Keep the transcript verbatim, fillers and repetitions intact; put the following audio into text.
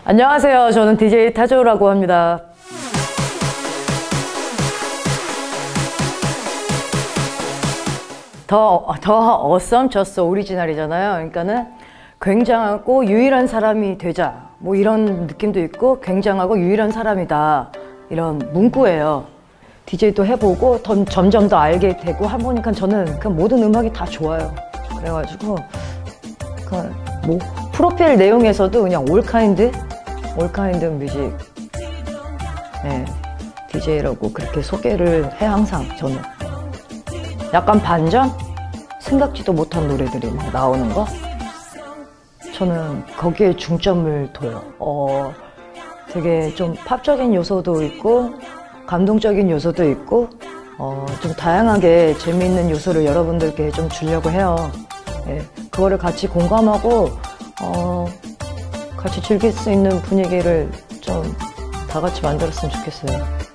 안녕하세요. 저는 디제이 타조라고 합니다. 더, 더 어썸 저스 오리지널이잖아요. 그러니까는 굉장하고 유일한 사람이 되자, 뭐 이런 느낌도 있고, 굉장하고 유일한 사람이다, 이런 문구예요. 디제이도 해보고 더, 점점 더 알게 되고 해보니까 저는 그 모든 음악이 다 좋아요. 그래가지고 그 뭐 프로필 내용에서도 그냥 올 카인드 올 카인드 뮤직, 네, 디제이라고 그렇게 소개를 해. 항상 저는 약간 반전? 생각지도 못한 노래들이 막 나오는 거, 저는 거기에 중점을 둬요. 어, 되게 좀 팝적인 요소도 있고 감동적인 요소도 있고, 어, 좀 다양하게 재미있는 요소를 여러분들께 좀 주려고 해요. 예, 그거를 같이 공감하고 어, 같이 즐길 수 있는 분위기를 좀 다 같이 만들었으면 좋겠어요.